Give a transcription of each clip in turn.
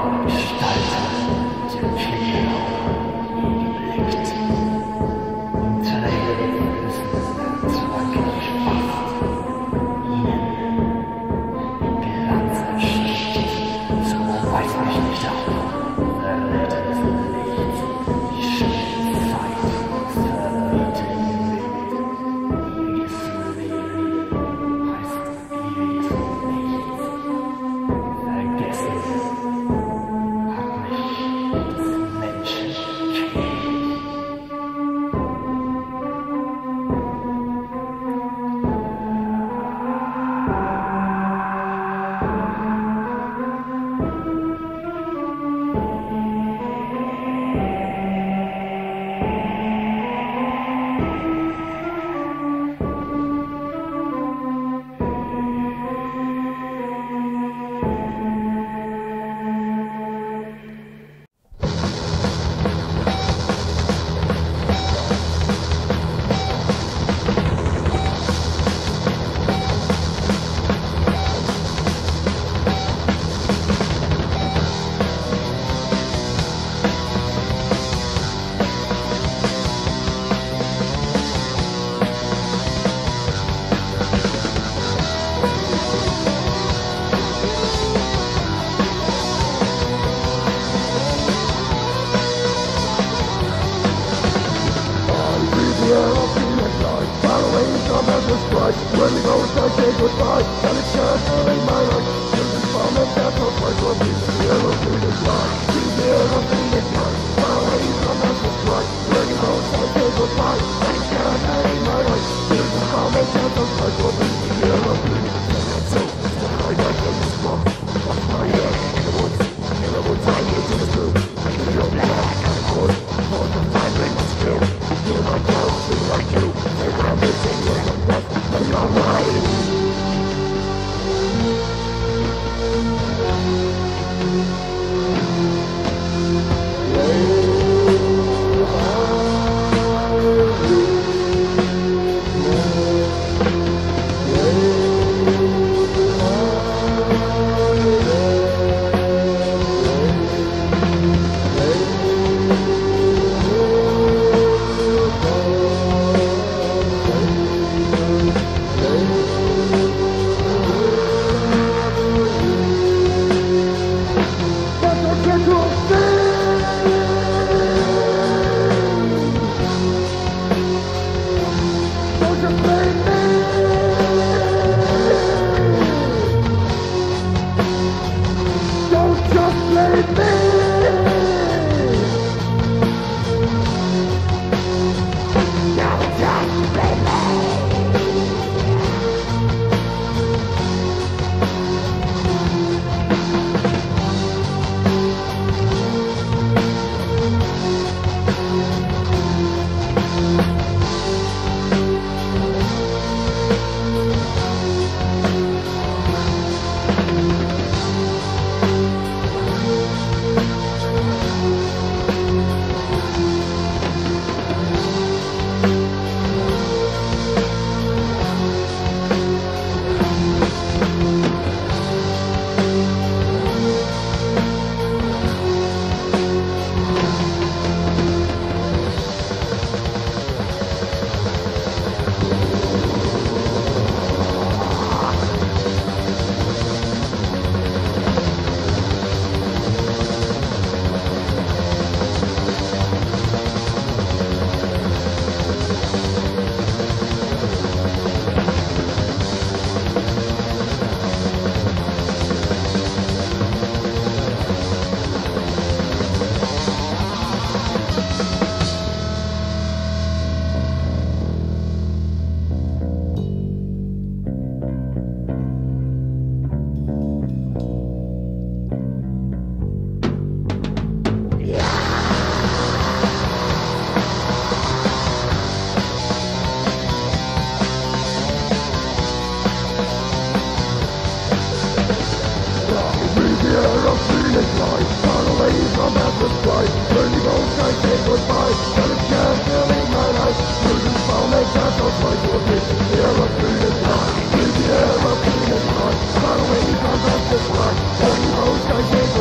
Following from the sky, turning roads, I take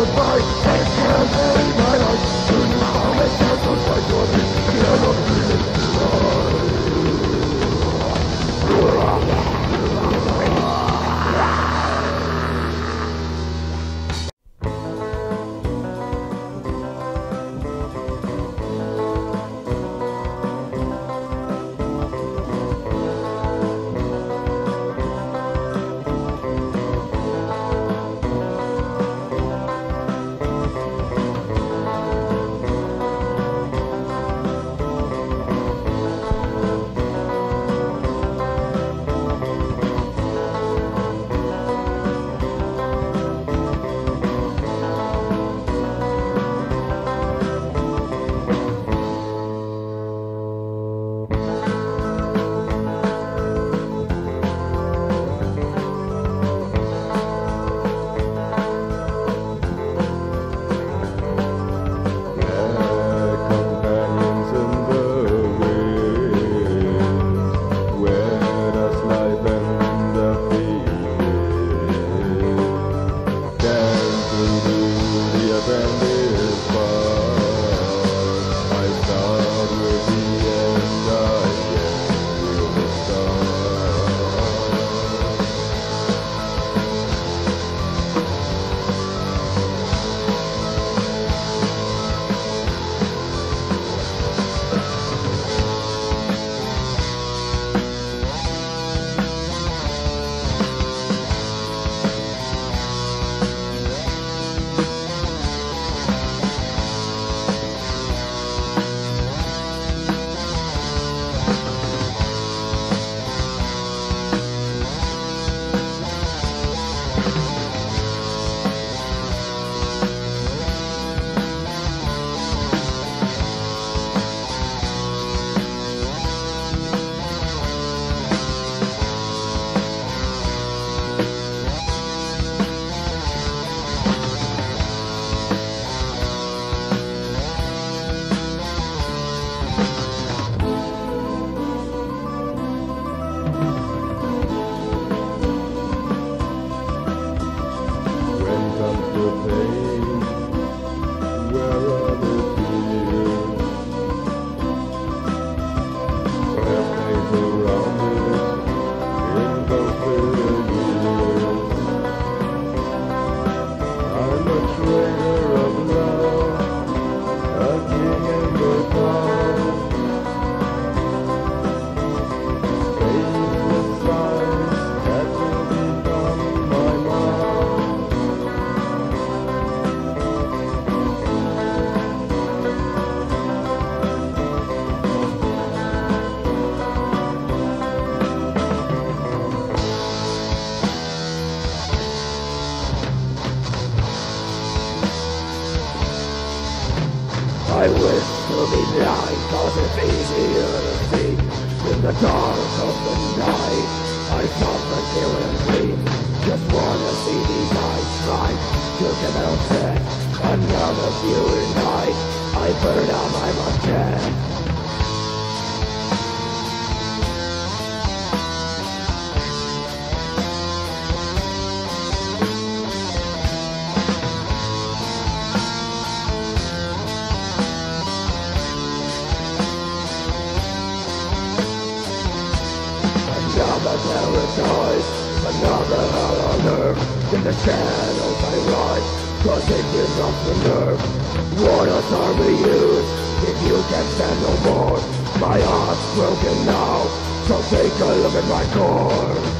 I wish to be blind, cause it's easier to see. In the dark of the night, I suffer till and bleed. Just wanna see these eyes shine. You can upset another viewing night. I burn out my dead. Another paradise, another hell on earth. In the shadows I ride, cause it gives up the nerve. What else are we used, if you can't stand no more? My heart's broken now, so take a look at my core.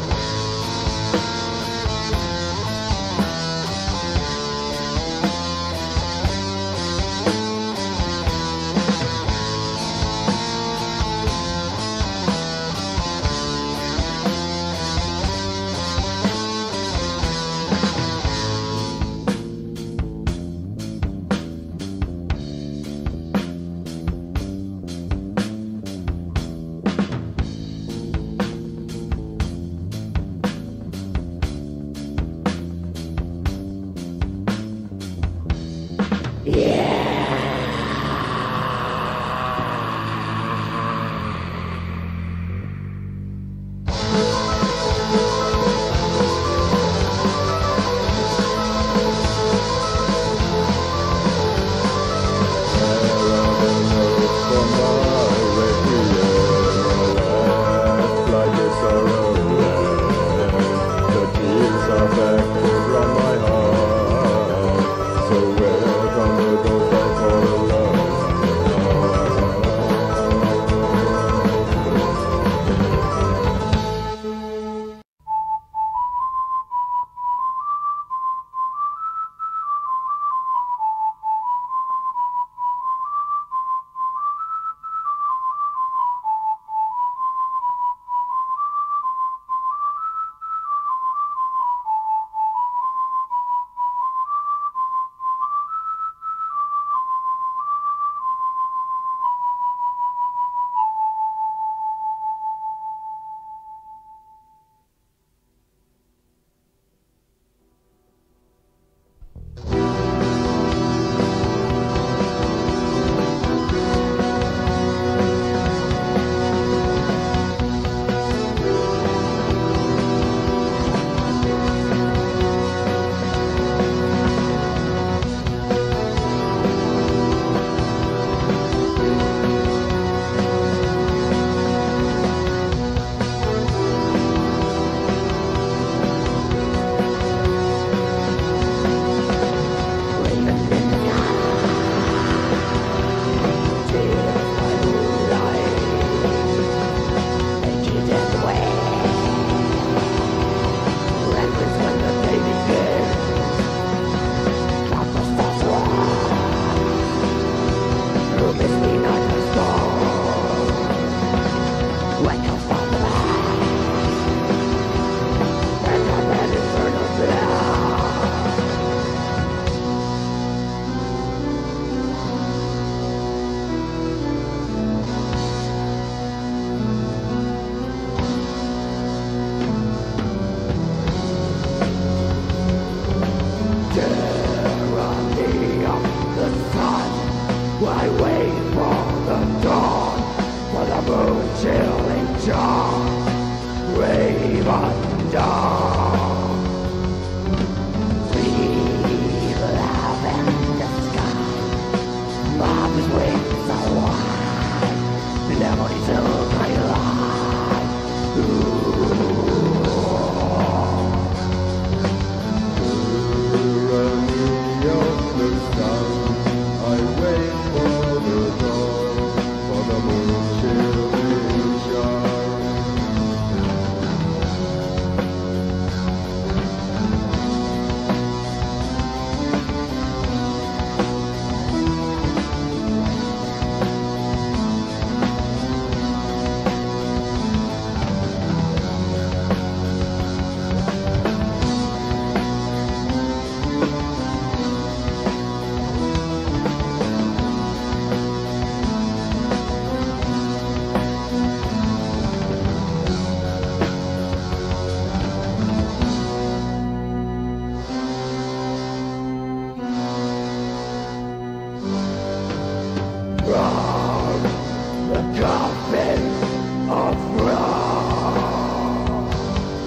from the coffin of wrong.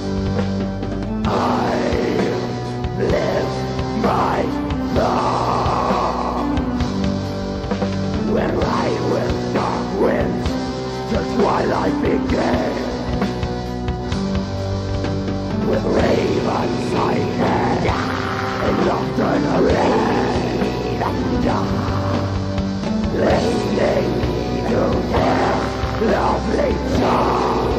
I live my song. When right with dark winds, the twilight began. With ravens I had, and nocturnal rain, listening to their lovely song.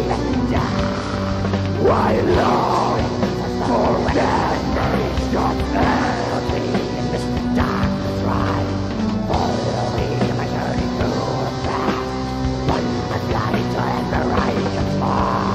Why long for that shot early in this darkness ride? Follow me to my journey through the past, one the light and the righteous law.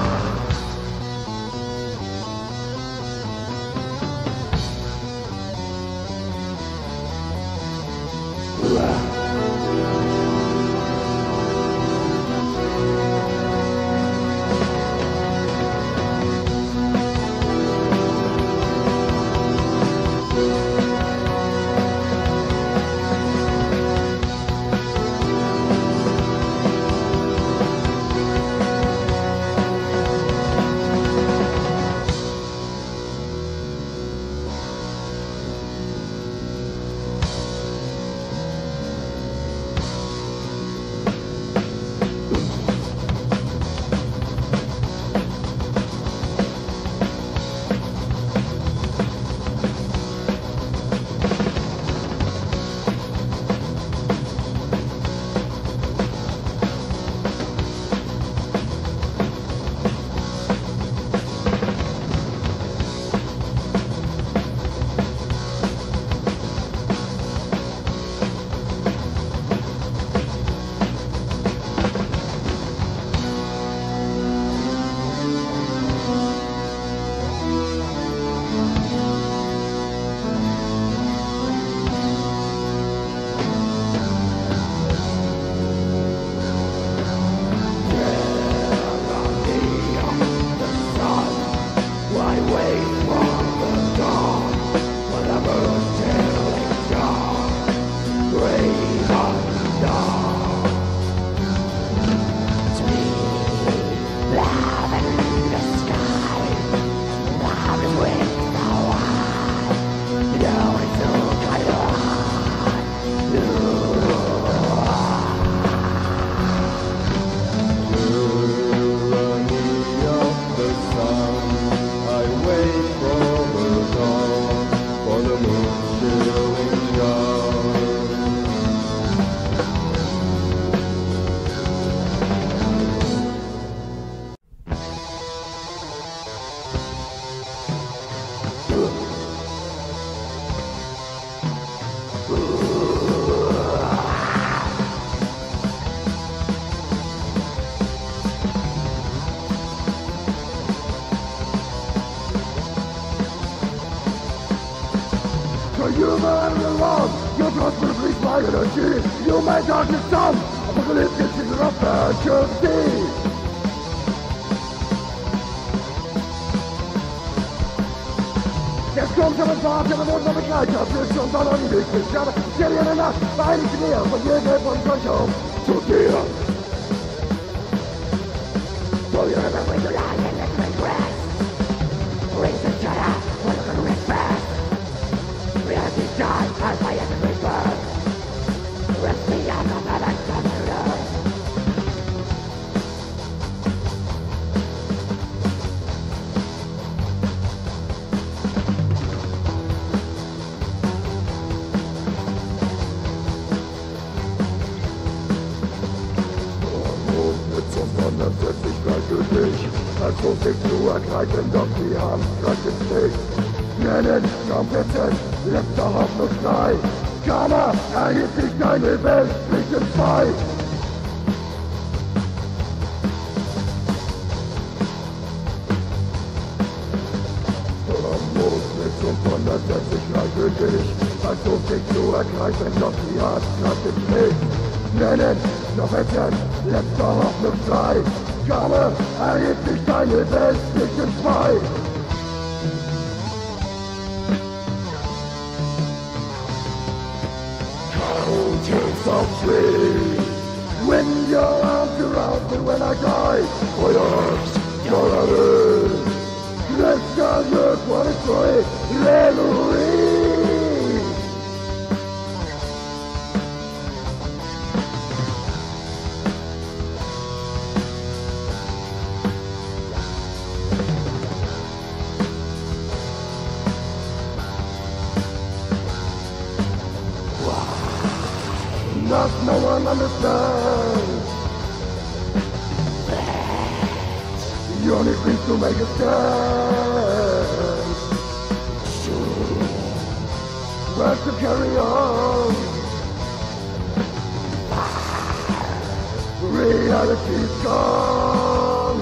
You man the wrong, your trust will please my energy. You may darkness some, apocalyptic is a fantasy. Jetzt kommt aber Fahrt, der bewunderte Begleiter, Flüsse und Donner und Weg, ich habe Stelle in der Nacht, vereinigt näher, von jedem Hilfe und euch auf, zu dir. So you remember when you lie in the great grass, rings the shadow, when the good rest fast. Reality dies as my every birth. Rest me out of that unconsidered. Mit zum Wandern setz ich gleich für dich. Als Ruf dich zu ergreifen, doch die Hand greift ins Licht. Nennen, Trompeten, letzter Hoffnungsschrei. Karma, erhebt sich deine Welt, nicht in zwei. Mut mit zum Wandern setz ich gleich für dich. Als Ruf dich zu ergreifen, doch die Hand greift ins Licht. Nennen, Trompeten, letzter Hoffnungsschrei. Karma, erhebt sich deine Welt, nicht in zwei. Cold softly. When your arms around me when I die, for your arms, your others. Let's go look what it's like, Hallelujah. Not no one understands. You only think to make a stand. But to carry on, reality's gone.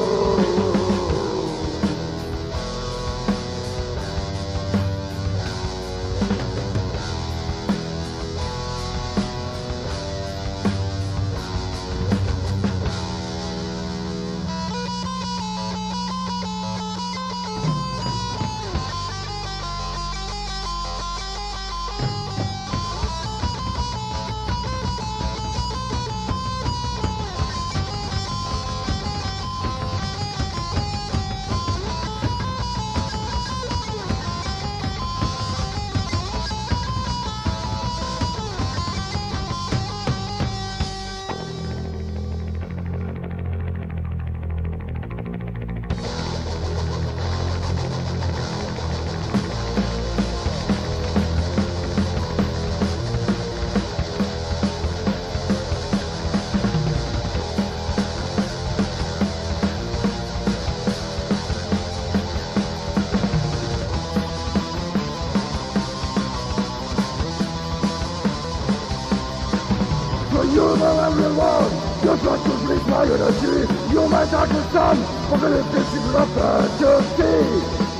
You know everyone, you're trying to release my energy. You're my darkest sun, I'm gonna fix it up to see.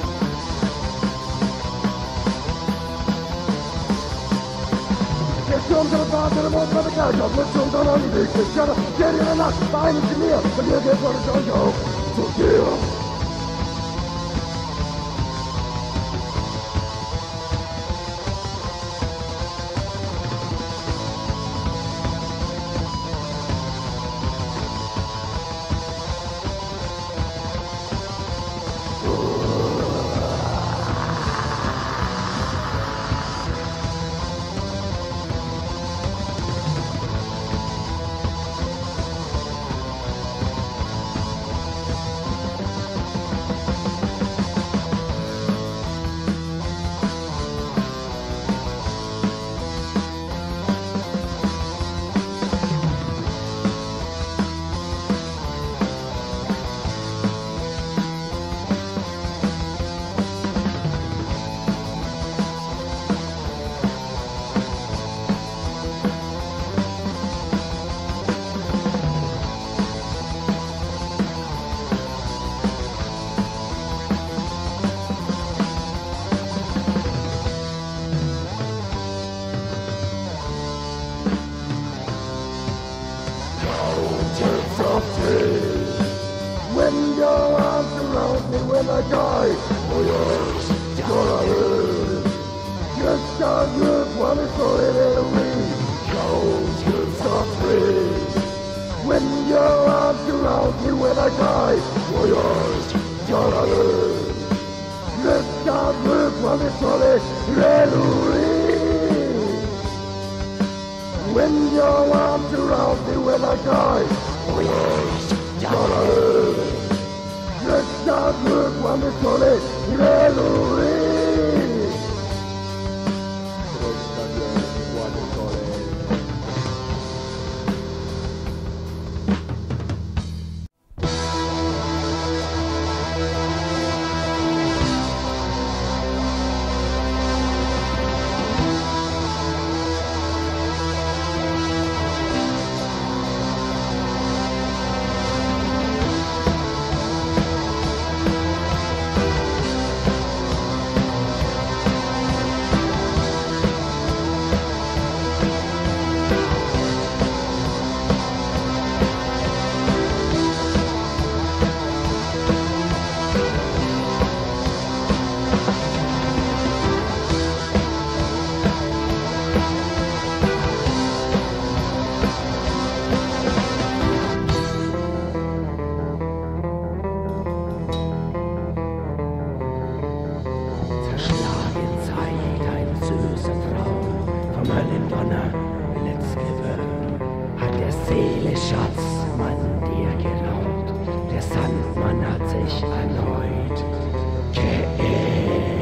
Get some to the bar, to the most of the guys, I'll put some down on the big fish, shut up, get in and out, behind the meal, but you get what it's on you, so deal. When your arms around me when I die, for yours, your others. Just a look what it's all in me. Don't you softly. When your arms around me when I die, for yours, your others. Just a look what it's all in me. When your arms around me when I die, for yours, your others. Let's not look wonderfully, Hallelujah. Seele, Schatz, man dir geraubt, der Sandmann hat sich erneut geehrt.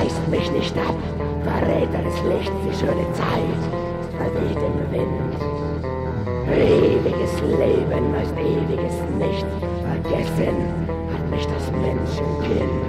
reißt mich nicht ab. Verräter des Lichts, die schöne Zeit verweht im Wind. Ewiges Leben heißt ewiges Nicht. Vergessen hat mich das Menschenkind.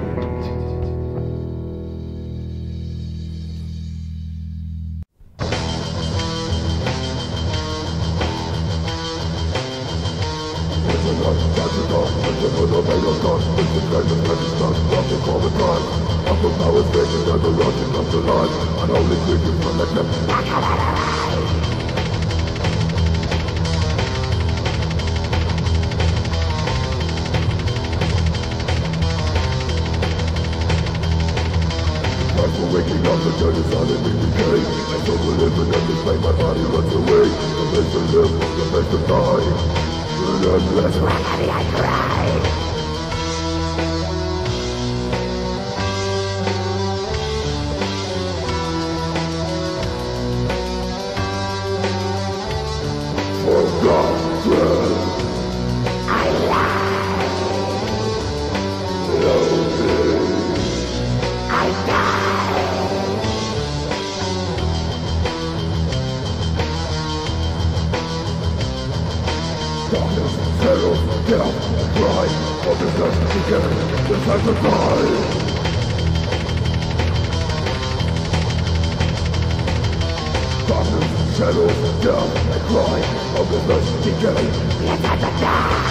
Waking up, the dirt is on in decay. I don't live in every pain, my body runs away. The place to live, the place to die. Relentless, Why heavy I cry? forgotten. I lie. Lonely. I die. Darkness, shadows, death, cry. All this left together, the time to die. Darkness, shadows, death, and cry. All this left together, The time to die.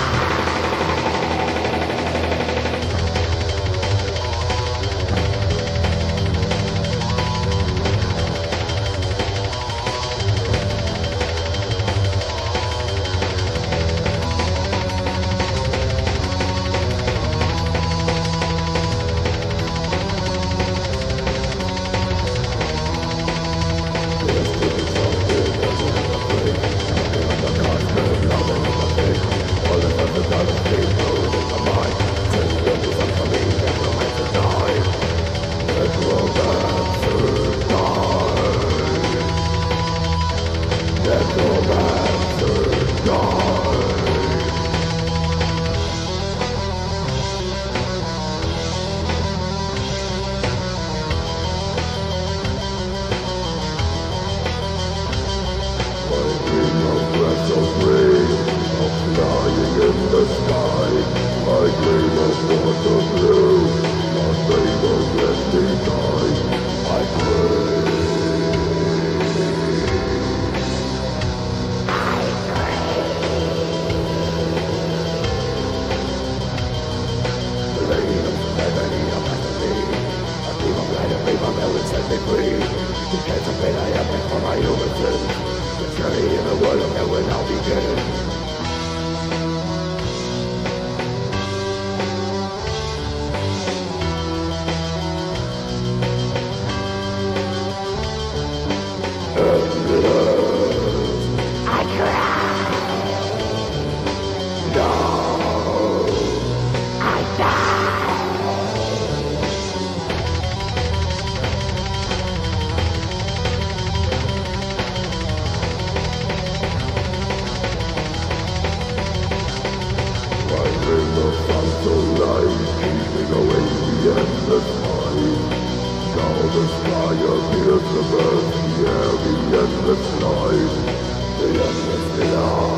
the endless night, the endless night.